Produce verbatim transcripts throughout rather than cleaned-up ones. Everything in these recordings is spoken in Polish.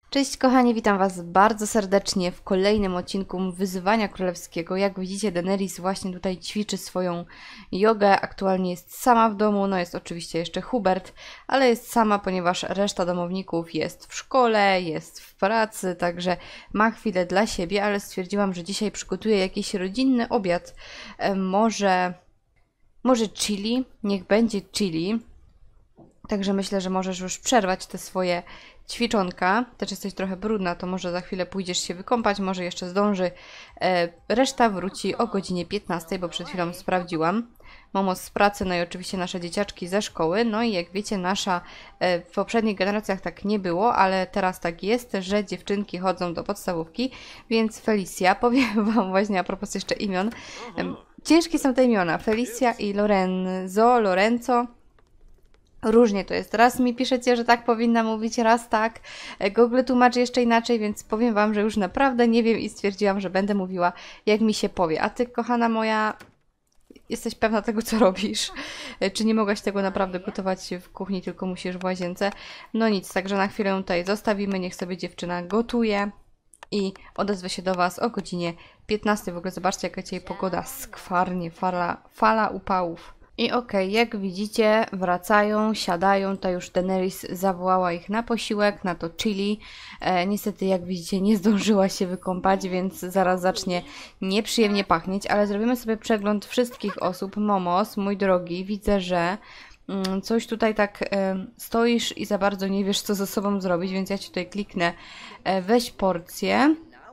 Cześć kochani, witam Was bardzo serdecznie w kolejnym odcinku Wyzywania Królewskiego. Jak widzicie, Daenerys właśnie tutaj ćwiczy swoją jogę. Aktualnie jest sama w domu, no jest oczywiście jeszcze Hubert, ale jest sama, ponieważ reszta domowników jest w szkole, jest w pracy, także ma chwilę dla siebie, ale stwierdziłam, że dzisiaj przygotuję jakiś rodzinny obiad. E, może, może chili? Niech będzie chili. Także myślę, że możesz już przerwać te swoje ćwiczonka. Też jesteś trochę brudna, to może za chwilę pójdziesz się wykąpać, może jeszcze zdąży. E, reszta wróci o godzinie piętnastej, bo przed chwilą sprawdziłam. Momo z pracy, no i oczywiście nasze dzieciaczki ze szkoły. No i jak wiecie, nasza e, w poprzednich generacjach tak nie było, ale teraz tak jest, że dziewczynki chodzą do podstawówki, więc Felicia, powiem Wam właśnie a propos jeszcze imion. E, ciężkie są te imiona, Felicia i Lorenzo, Lorenzo. Różnie to jest. Raz mi piszecie, że tak powinna mówić, raz tak. Google tłumaczy jeszcze inaczej, więc powiem Wam, że już naprawdę nie wiem i stwierdziłam, że będę mówiła, jak mi się powie. A Ty, kochana moja, jesteś pewna tego, co robisz? Czy nie mogłaś tego naprawdę gotować w kuchni, tylko musisz w łazience? No nic, także na chwilę tutaj zostawimy, niech sobie dziewczyna gotuje i odezwę się do Was o godzinie piętnastej. W ogóle zobaczcie, jaka dzisiaj pogoda skwarnie, fala, fala upałów. I okej, okay, jak widzicie, wracają, siadają, to już Daenerys zawołała ich na posiłek, na to chili. E, niestety, jak widzicie, nie zdążyła się wykąpać, więc zaraz zacznie nieprzyjemnie pachnieć, ale zrobimy sobie przegląd wszystkich osób. Momos, mój drogi, widzę, że mm, coś tutaj tak e, stoisz i za bardzo nie wiesz, co ze sobą zrobić, więc ja Ci tutaj kliknę, e, weź porcję.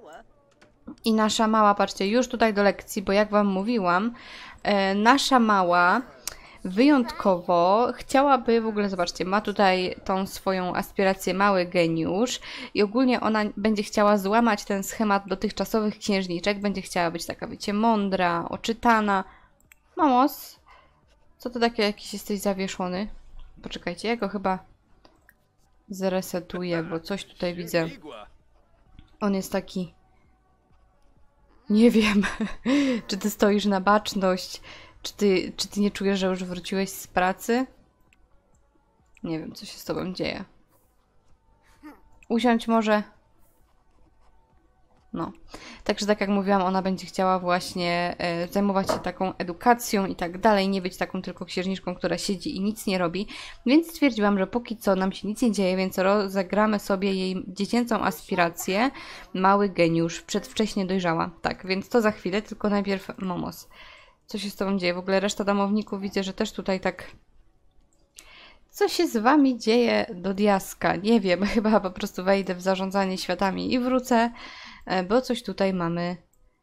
I nasza mała, patrzcie, już tutaj do lekcji, bo jak Wam mówiłam, e, nasza mała wyjątkowo chciałaby, w ogóle zobaczcie, ma tutaj tą swoją aspirację mały geniusz i ogólnie ona będzie chciała złamać ten schemat dotychczasowych księżniczek, będzie chciała być taka, wiecie, mądra, oczytana. Mamos, co to takie, jakiś jesteś zawieszony? Poczekajcie, ja go chyba zresetuję, bo coś tutaj widzę. On jest taki... Nie wiem, czy ty stoisz na baczność, czy ty, czy ty nie czujesz, że już wróciłeś z pracy? Nie wiem, co się z tobą dzieje. Usiądź może. No. Także tak jak mówiłam, ona będzie chciała właśnie e, zajmować się taką edukacją i tak dalej, nie być taką tylko księżniczką, która siedzi i nic nie robi. Więc stwierdziłam, że póki co nam się nic nie dzieje, więc rozegramy sobie jej dziecięcą aspirację. Mały geniusz, przedwcześnie dojrzała. Tak, więc to za chwilę, tylko najpierw Momos. Co się z tobą dzieje? W ogóle reszta domowników widzę, że też tutaj tak... Co się z wami dzieje do diaska? Nie wiem, chyba po prostu wejdę w zarządzanie światami i wrócę, bo coś tutaj mamy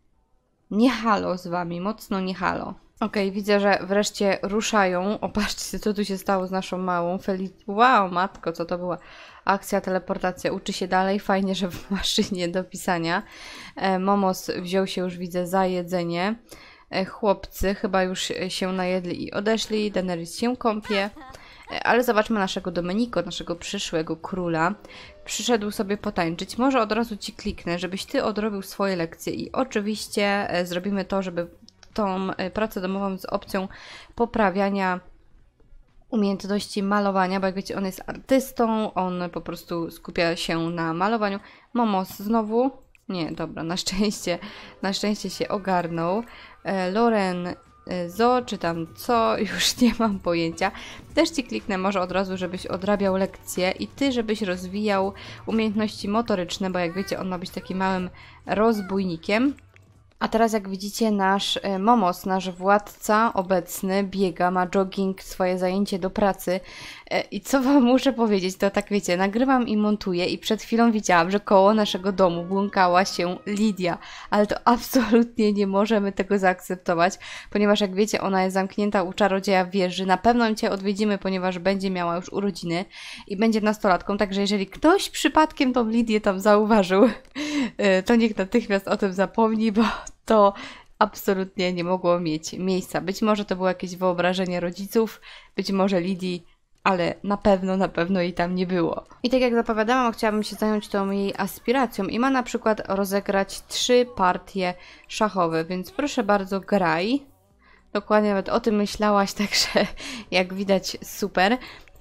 nie halo z wami, mocno nie halo. Okej, okay, widzę, że wreszcie ruszają. Opatrzcie, co tu się stało z naszą małą Felic... Wow, matko, co to była? Akcja, teleportacja. Uczy się dalej. Fajnie, że w maszynie do pisania. Momos wziął się już, widzę, za jedzenie. Chłopcy chyba już się najedli i odeszli. Daenerys się kąpie. Ale zobaczmy naszego Domenico, naszego przyszłego króla. Przyszedł sobie potańczyć. Może od razu Ci kliknę, żebyś Ty odrobił swoje lekcje i oczywiście zrobimy to, żeby tą pracę domową z opcją poprawiania umiejętności malowania, bo jak wiecie, on jest artystą, on po prostu skupia się na malowaniu. Momos znowu? Nie, dobra, na szczęście, na szczęście się ogarnął. Loren Zo, czy tam co, już nie mam pojęcia. Też Ci kliknę może od razu, żebyś odrabiał lekcje i Ty, żebyś rozwijał umiejętności motoryczne, bo jak wiecie, on ma być takim małym rozbójnikiem. A teraz jak widzicie, nasz Momos, nasz władca obecny biega, ma jogging, swoje zajęcie do pracy. I co Wam muszę powiedzieć, to tak wiecie, nagrywam i montuję i przed chwilą widziałam, że koło naszego domu błąkała się Lidia, ale to absolutnie nie możemy tego zaakceptować, ponieważ jak wiecie, ona jest zamknięta u czarodzieja w wieży, na pewno ją Cię odwiedzimy, ponieważ będzie miała już urodziny i będzie nastolatką, także jeżeli ktoś przypadkiem tą Lidię tam zauważył, to niech natychmiast o tym zapomni, bo to absolutnie nie mogło mieć miejsca. Być może to było jakieś wyobrażenie rodziców, być może Lidii, ale na pewno, na pewno jej tam nie było. I tak jak zapowiadałam, chciałabym się zająć tą jej aspiracją i ma na przykład rozegrać trzy partie szachowe, więc proszę bardzo, graj. Dokładnie nawet o tym myślałaś, także jak widać super.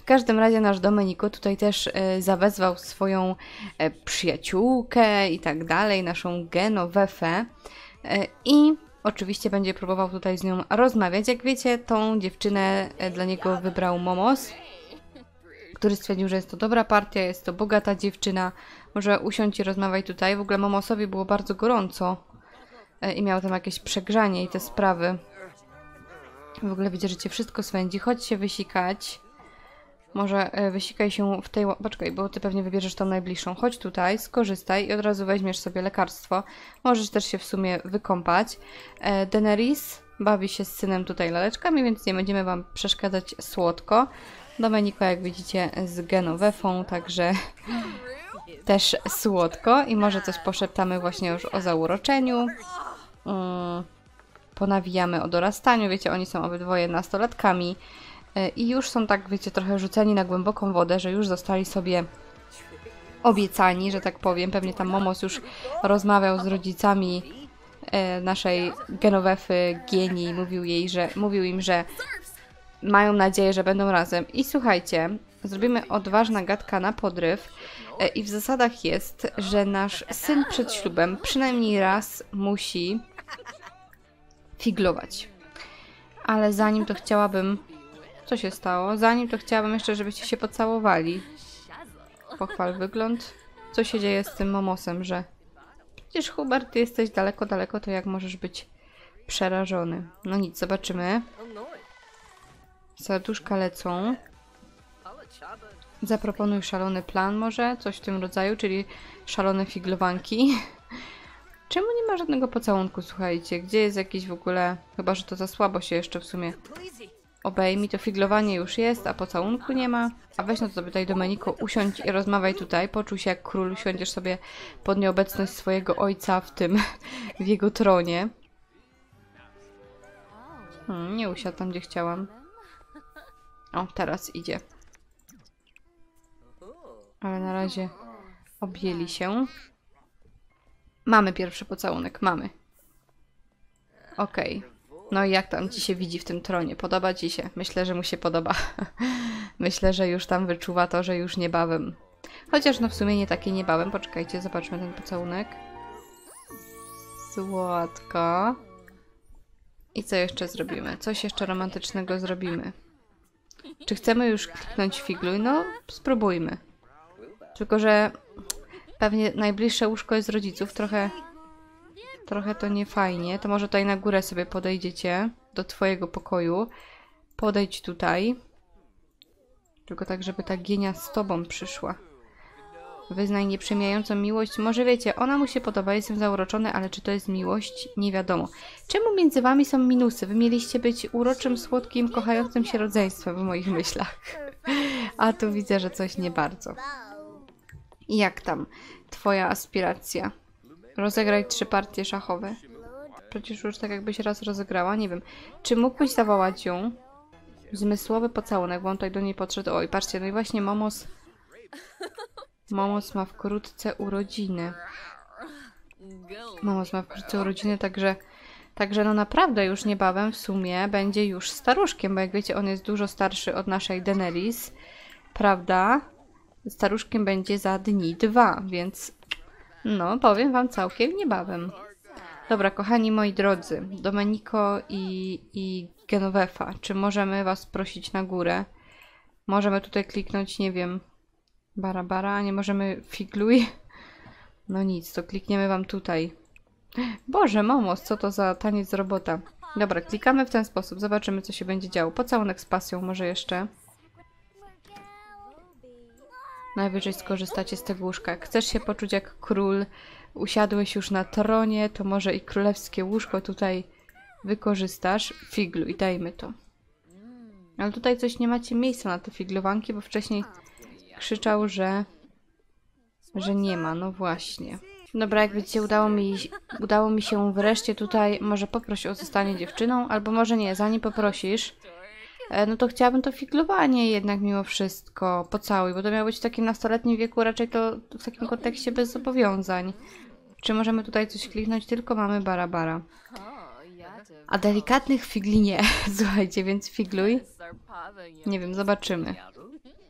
W każdym razie nasz Domenico tutaj też e, zawezwał swoją e, przyjaciółkę i tak dalej, naszą Genovefę e, i oczywiście będzie próbował tutaj z nią rozmawiać. Jak wiecie, tą dziewczynę e, dla niego wybrał Momos, który stwierdził, że jest to dobra partia, jest to bogata dziewczyna, może usiądź i rozmawiaj tutaj. W ogóle Momosowi było bardzo gorąco e, i miał tam jakieś przegrzanie i te sprawy. W ogóle widzę, że cię wszystko swędzi. Chodź się wysikać. Może e, wysikaj się w tej... Poczekaj, bo ty pewnie wybierzesz tą najbliższą. Chodź tutaj, skorzystaj i od razu weźmiesz sobie lekarstwo. Możesz też się w sumie wykąpać. E, Daenerys bawi się z synem tutaj laleczkami, więc nie będziemy wam przeszkadzać słodko. Domenico, jak widzicie, z Genovefą, także też słodko. I może coś poszeptamy właśnie już o zauroczeniu. Mm, ponawijamy o dorastaniu. Wiecie, oni są obydwoje nastolatkami. I już są tak, wiecie, trochę rzuceni na głęboką wodę, że już zostali sobie obiecani, że tak powiem. Pewnie tam Momos już rozmawiał z rodzicami e, naszej Genovefy, Gieni, mówił jej, że mówił im, że mają nadzieję, że będą razem. I słuchajcie, zrobimy odważna gadka na podryw e, i w zasadach jest, że nasz syn przed ślubem przynajmniej raz musi figlować. Ale zanim to chciałabym... Co się stało? Zanim to chciałabym jeszcze, żebyście się pocałowali. Pochwal wygląd. Co się dzieje z tym Momosem, że... Przecież Hubert, ty jesteś daleko, daleko, to jak możesz być przerażony? No nic, zobaczymy. Serduszka lecą. Zaproponuj szalony plan może? Coś w tym rodzaju, czyli szalone figlowanki. Czemu nie ma żadnego pocałunku, słuchajcie? Gdzie jest jakiś w ogóle... Chyba, że to za słabo się jeszcze w sumie... Obejmij, to figlowanie już jest, a pocałunku nie ma. A weź no to sobie tutaj, Domenico, usiądź i rozmawiaj tutaj. Poczuj się jak król, usiądziesz sobie pod nieobecność swojego ojca w tym, w jego tronie. Hmm, nie usiadł tam, gdzie chciałam. O, teraz idzie. Ale na razie objęli się. Mamy pierwszy pocałunek, mamy. Okej. Okay. No i jak tam ci się widzi w tym tronie? Podoba ci się? Myślę, że mu się podoba. Myślę, że już tam wyczuwa to, że już niebawem. Chociaż no w sumie nie takie niebawem. Poczekajcie, zobaczmy ten pocałunek. Słodko. I co jeszcze zrobimy? Coś jeszcze romantycznego zrobimy. Czy chcemy już kliknąć figluj? No, spróbujmy. Tylko, że pewnie najbliższe łóżko jest rodziców. Trochę... Trochę to nie fajnie. To może tutaj na górę sobie podejdziecie do twojego pokoju. Podejdź tutaj. Tylko tak, żeby ta Gienia z tobą przyszła. Wyznaj nieprzemijającą miłość. Może wiecie, ona mu się podoba, jestem zauroczony, ale czy to jest miłość? Nie wiadomo. Czemu między wami są minusy? Wy mieliście być uroczym, słodkim, kochającym się rodzeństwem w moich myślach. A tu widzę, że coś nie bardzo. Jak tam twoja aspiracja? Rozegraj trzy partie szachowe. Przecież już tak jakbyś raz rozegrała. Nie wiem. Czy mógłbyś zawołać ją? Zmysłowy pocałunek, bo on tutaj do niej podszedł. Oj, patrzcie, no i właśnie Momos... Momos ma wkrótce urodziny. Momos ma wkrótce urodziny, także... Także no naprawdę już niebawem w sumie będzie już staruszkiem, bo jak wiecie, on jest dużo starszy od naszej Daenerys. Prawda? Staruszkiem będzie za dni dwa, więc... No, powiem wam całkiem niebawem. Dobra, kochani moi drodzy, Domenico i, i Genovefa, czy możemy was prosić na górę? Możemy tutaj kliknąć, nie wiem, bara bara, a nie możemy figluj? No nic, to klikniemy wam tutaj. Boże, Momos, co to za taniec robota? Dobra, klikamy w ten sposób, zobaczymy co się będzie działo. Pocałunek z pasją może jeszcze. Najwyżej skorzystacie z tego łóżka. Jak chcesz się poczuć jak król, usiadłeś już na tronie, to może i królewskie łóżko tutaj wykorzystasz. Figluj, dajmy to. Ale tutaj coś nie macie miejsca na te figlowanki, bo wcześniej krzyczał, że że nie ma. No właśnie. Dobra, jak widzicie, udało mi, udało mi się wreszcie tutaj, może poproś o zostanie dziewczyną, albo może nie, zanim poprosisz, no to chciałabym to figlowanie jednak mimo wszystko pocałuj, bo to miało być w takim nastoletnim wieku, raczej to w takim kontekście bez zobowiązań. Czy możemy tutaj coś kliknąć? Tylko mamy bara bara. A delikatnych figli nie. Słuchajcie, więc figluj. Nie wiem, zobaczymy.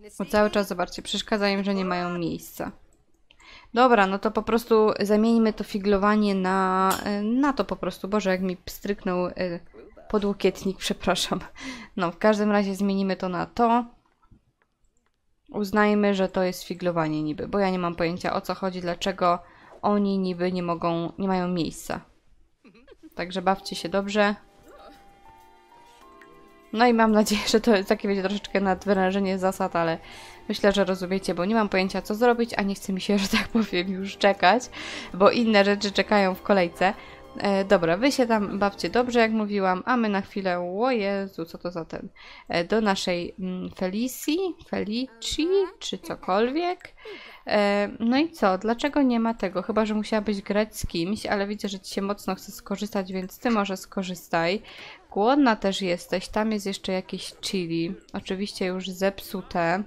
Bo cały czas, zobaczcie, przeszkadza im, że nie mają miejsca. Dobra, no to po prostu zamieńmy to figlowanie na, na to po prostu. Boże, jak mi pstryknął podłokietnik, przepraszam. No, w każdym razie zmienimy to na to. Uznajmy, że to jest figlowanie niby, bo ja nie mam pojęcia, o co chodzi, dlaczego oni niby nie mogą, nie mają miejsca. Także bawcie się dobrze. No i mam nadzieję, że to jest takie, będzie troszeczkę nadwyrężenie zasad, ale myślę, że rozumiecie, bo nie mam pojęcia, co zrobić, a nie chce mi się, że tak powiem, już czekać, bo inne rzeczy czekają w kolejce. E, dobra, wy się tam bawcie dobrze, jak mówiłam, a my na chwilę, o Jezu, co to za ten, e, do naszej mm, Felicji, Felici, czy cokolwiek. E, no i co, dlaczego nie ma tego? Chyba, że musiałabyś grać z kimś, ale widzę, że ci się mocno chce skorzystać, więc ty może skorzystaj. Głodna też jesteś, tam jest jeszcze jakieś chili, oczywiście już zepsute.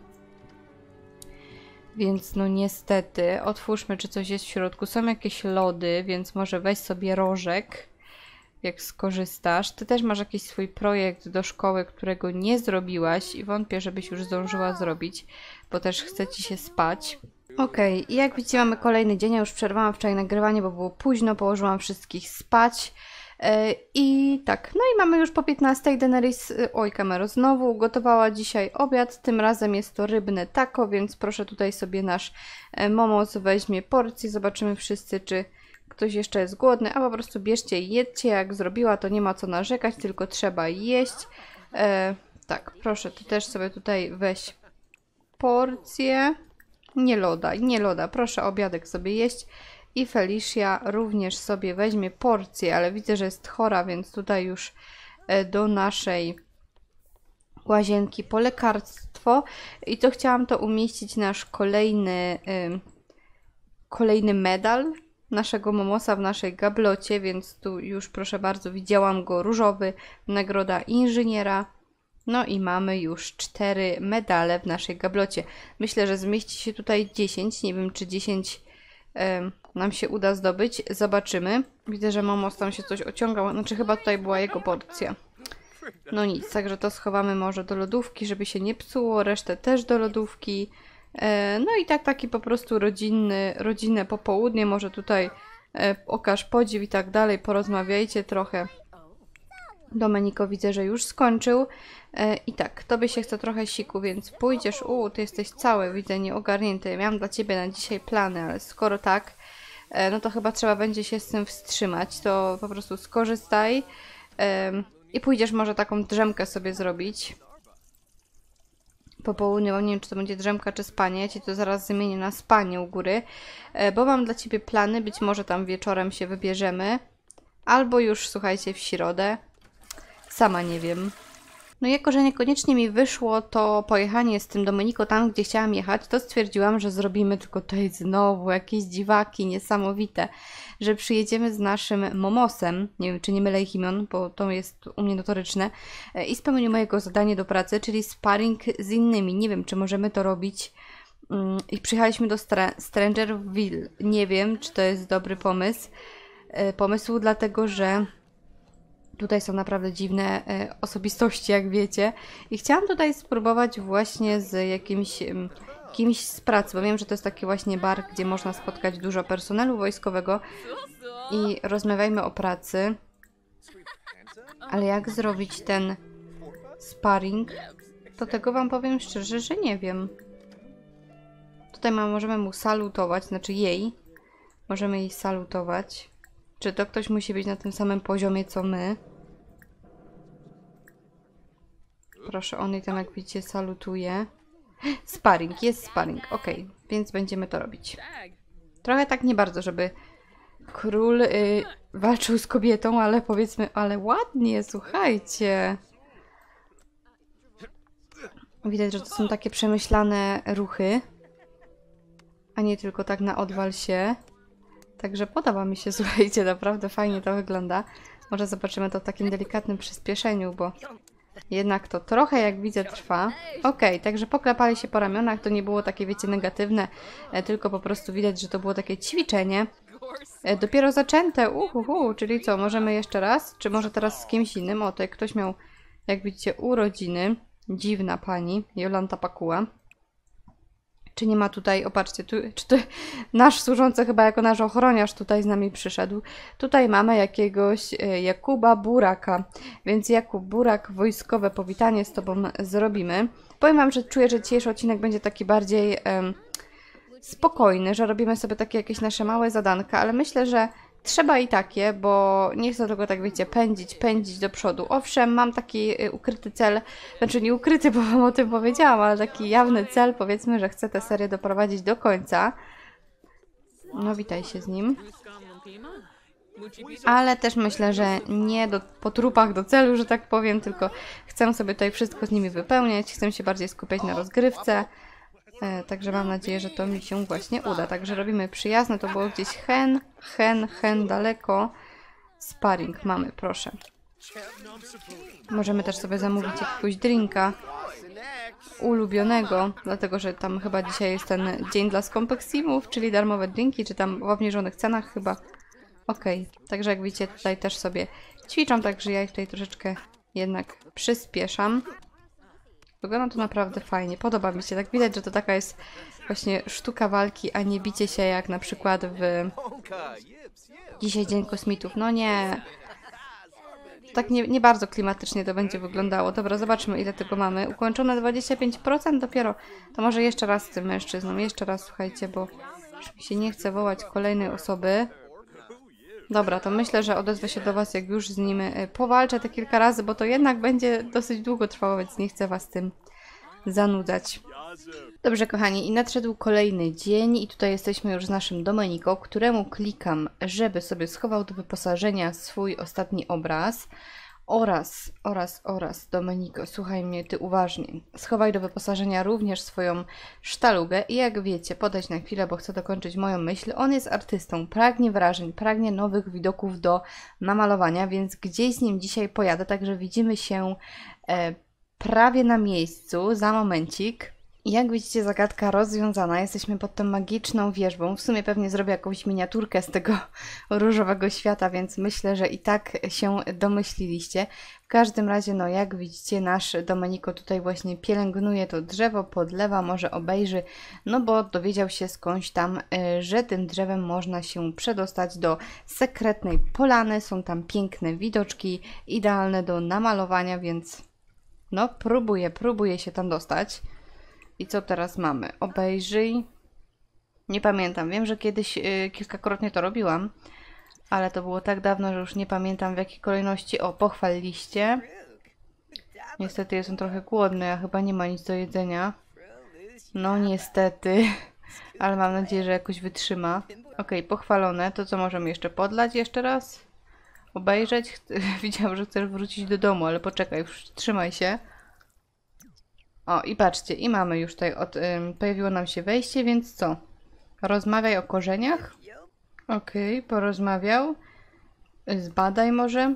Więc no niestety, otwórzmy, czy coś jest w środku. Są jakieś lody, więc może weź sobie rożek, jak skorzystasz. Ty też masz jakiś swój projekt do szkoły, którego nie zrobiłaś i wątpię, żebyś już zdążyła zrobić, bo też chce ci się spać. Okej, okay. I jak widzicie, mamy kolejny dzień. Ja już przerwałam wczoraj nagrywanie, bo było późno, położyłam wszystkich spać. I tak, no i mamy już po piętnastej. Daenerys, oj kamero, znowu ugotowała dzisiaj obiad, tym razem jest to rybne taco, więc proszę tutaj sobie nasz momos weźmie porcję, zobaczymy wszyscy, czy ktoś jeszcze jest głodny, a po prostu bierzcie i jedźcie, jak zrobiła, to nie ma co narzekać, tylko trzeba jeść. E, tak, proszę, ty też sobie tutaj weź porcję, nie loda, nie loda, proszę obiadek sobie jeść. I Felicia również sobie weźmie porcję, ale widzę, że jest chora, więc tutaj już do naszej łazienki po lekarstwo. I to chciałam to umieścić nasz kolejny, yy, kolejny medal naszego Momosa w naszej gablocie, więc tu już proszę bardzo, widziałam go, różowy, nagroda inżyniera. No i mamy już cztery medale w naszej gablocie. Myślę, że zmieści się tutaj dziesięć, nie wiem czy dziesięć nam się uda zdobyć. Zobaczymy. Widzę, że Momos tam się coś ociągał. Znaczy chyba tutaj była jego porcja. No nic, także to schowamy może do lodówki, żeby się nie psuło. Resztę też do lodówki. E, no i tak taki po prostu rodzinny, rodzinne popołudnie. Może tutaj e, okaż podziw i tak dalej. Porozmawiajcie trochę. Domeniko widzę, że już skończył. E, I tak, tobie się chce trochę siku, więc pójdziesz. U, ty jesteś cały, widzę, nieogarnięty. Miałam dla ciebie na dzisiaj plany, ale skoro tak, e, no to chyba trzeba będzie się z tym wstrzymać. To po prostu skorzystaj e, i pójdziesz może taką drzemkę sobie zrobić. Po południu, bo nie wiem, czy to będzie drzemka, czy spanie. Ja ci to zaraz zamienię na spanie u góry, e, bo mam dla ciebie plany. Być może tam wieczorem się wybierzemy. Albo już, słuchajcie, w środę. Sama nie wiem. No jako, że niekoniecznie mi wyszło to pojechanie z tym Domeniko tam, gdzie chciałam jechać, to stwierdziłam, że zrobimy tylko tutaj znowu jakieś dziwaki niesamowite, że przyjedziemy z naszym Momosem, nie wiem, czy nie mylę ich imion, bo to jest u mnie notoryczne, i spełnię mojego zadanie do pracy, czyli sparring z innymi. Nie wiem, czy możemy to robić. I przyjechaliśmy do Stra Strangerville. Nie wiem, czy to jest dobry pomysł. Pomysł, dlatego że tutaj są naprawdę dziwne e, osobistości, jak wiecie. I chciałam tutaj spróbować właśnie z jakimś m, kimś z pracy, bo wiem, że to jest taki właśnie bar, gdzie można spotkać dużo personelu wojskowego i rozmawiajmy o pracy. Ale jak zrobić ten sparring, to tego wam powiem szczerze, że nie wiem. Tutaj ma, możemy mu salutować, znaczy jej. Możemy jej salutować. Czy to ktoś musi być na tym samym poziomie, co my? Proszę, on jej tam, jak widzicie, salutuje. Sparring, jest sparring, ok, więc będziemy to robić. Trochę tak nie bardzo, żeby król y, walczył z kobietą, ale powiedzmy, ale ładnie, słuchajcie. Widać, że to są takie przemyślane ruchy, a nie tylko tak na odwal się. Także podoba mi się, słuchajcie, naprawdę fajnie to wygląda. Może zobaczymy to w takim delikatnym przyspieszeniu, bo jednak to trochę, jak widzę, trwa. Ok, także poklepali się po ramionach, to nie było takie, wiecie, negatywne, tylko po prostu widać, że to było takie ćwiczenie. Dopiero zaczęte, uhuhu, czyli co, możemy jeszcze raz? Czy może teraz z kimś innym? O, tutaj ktoś miał, jak widzicie, urodziny. Dziwna pani, Jolanta Pakuła. Czy nie ma tutaj, opatrzcie, tu, czy to nasz służący chyba jako nasz ochroniarz tutaj z nami przyszedł. Tutaj mamy jakiegoś e, Jakuba Buraka, więc Jakub Burak, wojskowe powitanie z Tobą zrobimy. Powiem Wam, że czuję, że dzisiejszy odcinek będzie taki bardziej em, spokojny, że robimy sobie takie jakieś nasze małe zadanka, ale myślę, że trzeba i takie, bo nie chcę tego tak, wiecie, pędzić, pędzić do przodu. Owszem, mam taki y, ukryty cel, znaczy nie ukryty, bo Wam o tym powiedziałam, ale taki jawny cel, powiedzmy, że chcę tę serię doprowadzić do końca. No, witaj się z nim. Ale też myślę, że nie do, po trupach do celu, że tak powiem, tylko chcę sobie tutaj wszystko z nimi wypełniać, chcę się bardziej skupiać na rozgrywce. E, także mam nadzieję, że to mi się właśnie uda. Także robimy przyjazne, to było gdzieś hen, hen, hen daleko. Sparring mamy, proszę. Możemy też sobie zamówić jakiegoś drinka ulubionego, dlatego że tam chyba dzisiaj jest ten dzień dla skąpych simów, czyli darmowe drinki, czy tam w obniżonych cenach chyba. Okej, okay. Także jak widzicie, tutaj też sobie ćwiczą, także ja ich tutaj troszeczkę jednak przyspieszam. Wygląda to naprawdę fajnie, podoba mi się. Tak widać, że to taka jest właśnie sztuka walki, a nie bicie się jak na przykład w dzisiaj Dzień Kosmitów. No nie, tak nie, nie bardzo klimatycznie to będzie wyglądało. Dobra, zobaczmy ile tego mamy. Ukończone dwadzieścia pięć procent dopiero. To może jeszcze raz z tym mężczyzną, jeszcze raz słuchajcie, bo już mi się nie chce wołać kolejnej osoby. Dobra, to myślę, że odezwę się do Was, jak już z nim powalczę te kilka razy, bo to jednak będzie dosyć długo trwało, więc nie chcę Was tym zanudzać. Dobrze, kochani, i nadszedł kolejny dzień i tutaj jesteśmy już z naszym Domenico, któremu klikam, żeby sobie schował do wyposażenia swój ostatni obraz. Oraz, oraz, oraz, Domenico, słuchaj mnie, ty uważnie. Schowaj do wyposażenia również swoją sztalugę i jak wiecie, podać na chwilę, bo chcę dokończyć moją myśl. On jest artystą, pragnie wrażeń, pragnie nowych widoków do namalowania, więc gdzieś z nim dzisiaj pojadę, także widzimy się e, prawie na miejscu, za momencik. Jak widzicie, zagadka rozwiązana. Jesteśmy pod tą magiczną wieżbą. W sumie pewnie zrobię jakąś miniaturkę z tego różowego świata, więc myślę, że i tak się domyśliliście. W każdym razie, no jak widzicie, nasz Domenico tutaj właśnie pielęgnuje to drzewo, podlewa, może obejrzy, no bo dowiedział się skądś tam, że tym drzewem można się przedostać do sekretnej polany. Są tam piękne widoczki, idealne do namalowania, więc no próbuję, próbuję się tam dostać. I co teraz mamy? Obejrzyj. Nie pamiętam. Wiem, że kiedyś yy, kilkakrotnie to robiłam, ale to było tak dawno, że już nie pamiętam w jakiej kolejności. O, pochwal liście. Niestety jestem trochę głodny, a chyba nie ma nic do jedzenia. No niestety, ale mam nadzieję, że jakoś wytrzyma. Ok, pochwalone. To co możemy jeszcze podlać jeszcze raz? Obejrzeć? Widziałam, że chcesz wrócić do domu, ale poczekaj, już trzymaj się. O, i patrzcie, i mamy już tutaj, od, ym, pojawiło nam się wejście, więc co? Rozmawiaj o korzeniach? Okej, okay, porozmawiał. Zbadaj może.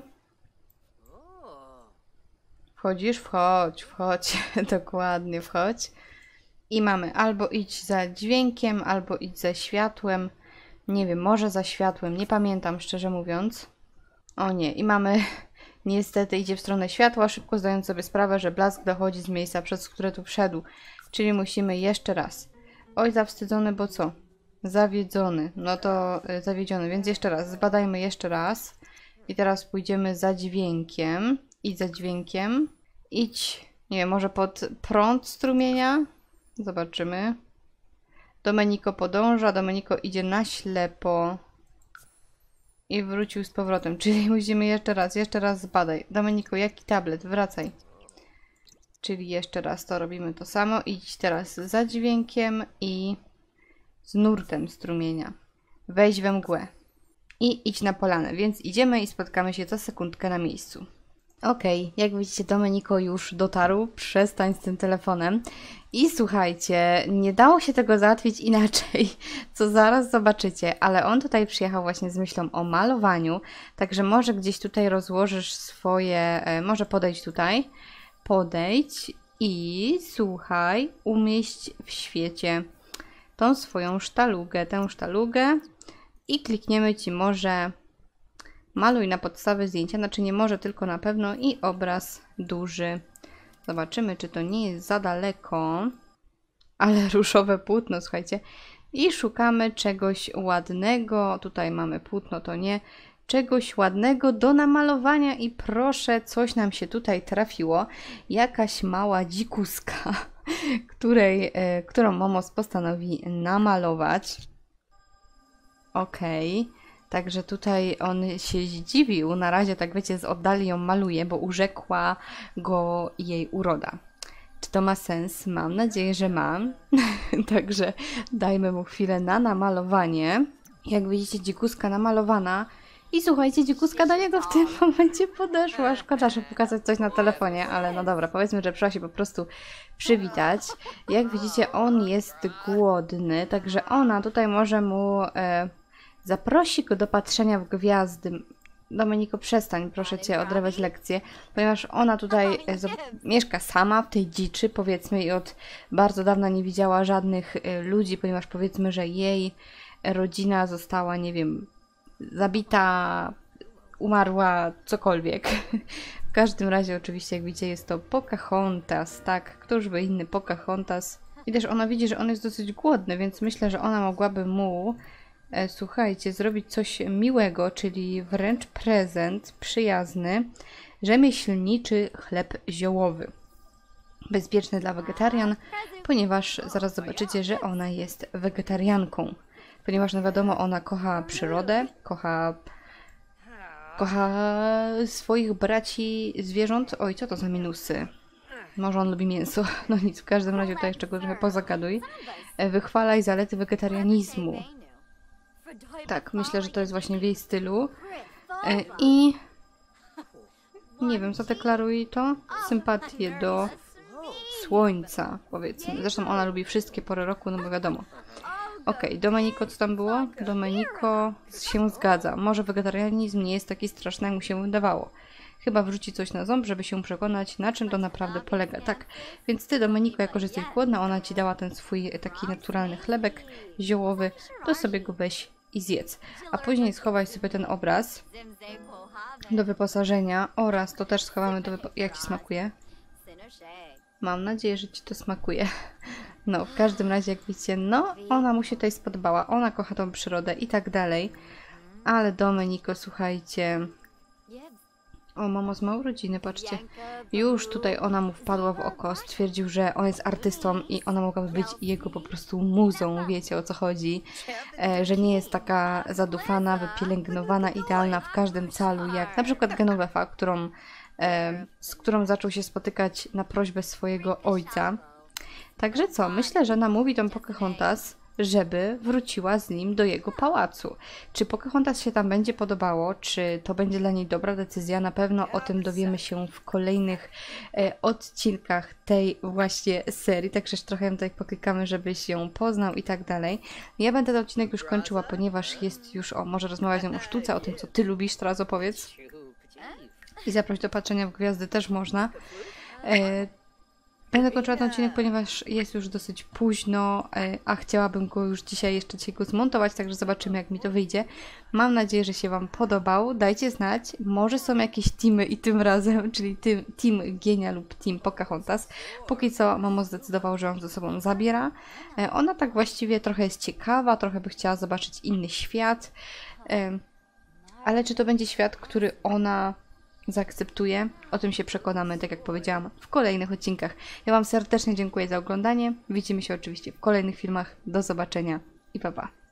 Wchodzisz? Wchodź, wchodź. Dokładnie, wchodź. I mamy albo idź za dźwiękiem, albo idź za światłem. Nie wiem, może za światłem, nie pamiętam szczerze mówiąc. O nie, i mamy... Niestety idzie w stronę światła, szybko zdając sobie sprawę, że blask dochodzi z miejsca, przez które tu wszedł. Czyli musimy jeszcze raz. Oj, zawstydzony, bo co? Zawiedziony. No to y, zawiedziony, więc jeszcze raz. Zbadajmy jeszcze raz. I teraz pójdziemy za dźwiękiem. Idź za dźwiękiem. Idź, nie wiem, może pod prąd strumienia? Zobaczymy. Domenico podąża, Domenico idzie na ślepo. I wrócił z powrotem, czyli musimy jeszcze raz, jeszcze raz zbadaj. Domenico, jaki tablet? Wracaj. Czyli jeszcze raz to robimy to samo. Idź teraz za dźwiękiem i z nurtem strumienia. Wejdź we mgłę. I idź na polanę, więc idziemy i spotkamy się za sekundkę na miejscu. Okej, okay, jak widzicie, Domenico już dotarł. Przestań z tym telefonem. I słuchajcie, nie dało się tego załatwić inaczej, co zaraz zobaczycie, ale on tutaj przyjechał właśnie z myślą o malowaniu, także może gdzieś tutaj rozłożysz swoje, może podejdź tutaj, podejdź i słuchaj, umieść w świecie tą swoją sztalugę, tę sztalugę i klikniemy Ci może maluj na podstawie zdjęcia, znaczy nie może, tylko na pewno i obraz duży. Zobaczymy, czy to nie jest za daleko. ale różowe płótno, słuchajcie. I szukamy czegoś ładnego. Tutaj mamy płótno, to nie. Czegoś ładnego do namalowania i proszę, coś nam się tutaj trafiło. Jakaś mała dzikuska, której, e, którą Momos postanowi namalować. Okej. Okay. Także tutaj on się zdziwił. Na razie, tak wiecie, z oddali ją maluje, bo urzekła go jej uroda. Czy to ma sens? Mam nadzieję, że ma. Także dajmy mu chwilę na namalowanie. Jak widzicie, dzikuska namalowana. I słuchajcie, dzikuska do niego w tym momencie podeszła. Szkoda, że pokazać coś na telefonie, ale no dobra, powiedzmy, że przyszła się po prostu przywitać. Jak widzicie, on jest głodny, także ona tutaj może mu... E, zaprosi go do patrzenia w gwiazdy. Domeniko, przestań, proszę cię, odrabiać lekcje, ponieważ ona tutaj e, mieszka sama w tej dziczy, powiedzmy, i od bardzo dawna nie widziała żadnych e, ludzi, ponieważ powiedzmy, że jej rodzina została, nie wiem, zabita, umarła, cokolwiek. W każdym razie, oczywiście, jak widzicie, jest to Pocahontas, tak? Któż by inny Pocahontas? I też ona widzi, że on jest dosyć głodny, więc myślę, że ona mogłaby mu... Słuchajcie, zrobić coś miłego, czyli wręcz prezent przyjazny, rzemieślniczy chleb ziołowy. Bezpieczny dla wegetarian, ponieważ zaraz zobaczycie, że ona jest wegetarianką. Ponieważ, no wiadomo, ona kocha przyrodę, kocha, kocha swoich braci zwierząt. Oj, co to za minusy? Może on lubi mięso. No nic, w każdym razie tutaj jeszcze go trochę pozagaduj. Wychwalaj zalety wegetarianizmu. Tak, myślę, że to jest właśnie w jej stylu. E, I nie wiem, zadeklaruj to. Sympatię do słońca, powiedzmy. Zresztą ona lubi wszystkie pory roku, no bo wiadomo. Okej, okay, Domeniko, co tam było? Domeniko się zgadza. Może wegetarianizm nie jest taki straszny, jak mu się wydawało. Chyba wrzuci coś na ząb, żeby się przekonać, na czym to naprawdę polega. Tak, więc ty, Domeniko, jako że jesteś głodna, ona ci dała ten swój taki naturalny chlebek ziołowy, to sobie go weź i zjedz. A później schowaj sobie ten obraz do wyposażenia oraz to też schowamy do wyposażenia. Jak ci smakuje? Mam nadzieję, że ci to smakuje. No, w każdym razie, jak widzicie, no, ona mu się tutaj spodobała. Ona kocha tą przyrodę i tak dalej. Ale Domeniko, słuchajcie... O, mamo, z ma urodziny, patrzcie. Już tutaj ona mu wpadła w oko, stwierdził, że on jest artystą i ona mogłaby być jego po prostu muzą, wiecie o co chodzi. E, że nie jest taka zadufana, wypielęgnowana, idealna w każdym calu, jak na przykład Genovefa, którą, e, z którą zaczął się spotykać na prośbę swojego ojca. Także co, myślę, że namówi tą Pocahontas, żeby wróciła z nim do jego pałacu. Czy Pocahontas się tam będzie podobało, czy to będzie dla niej dobra decyzja, na pewno o tym dowiemy się w kolejnych e, odcinkach tej właśnie serii, także trochę tutaj poklikamy, żeby się poznał i tak dalej. Ja będę ten odcinek już kończyła, ponieważ jest już, o, może rozmawiać z nią o sztuce, o tym, co ty lubisz, teraz opowiedz. I zaproś do patrzenia w gwiazdy też można. E, Będę kończyła ten odcinek, ponieważ jest już dosyć późno, a chciałabym go już dzisiaj jeszcze dzisiaj go zmontować, także zobaczymy, jak mi to wyjdzie. Mam nadzieję, że się Wam podobał. Dajcie znać, może są jakieś teamy i tym razem, czyli team, team Gienia lub team Pocahontas. Póki co mamo zdecydował, że ją ze sobą zabiera. Ona tak właściwie trochę jest ciekawa, trochę by chciała zobaczyć inny świat. Ale czy to będzie świat, który ona zaakceptuje? O tym się przekonamy, tak jak powiedziałam, w kolejnych odcinkach. Ja Wam serdecznie dziękuję za oglądanie. Widzimy się oczywiście w kolejnych filmach. Do zobaczenia i pa pa.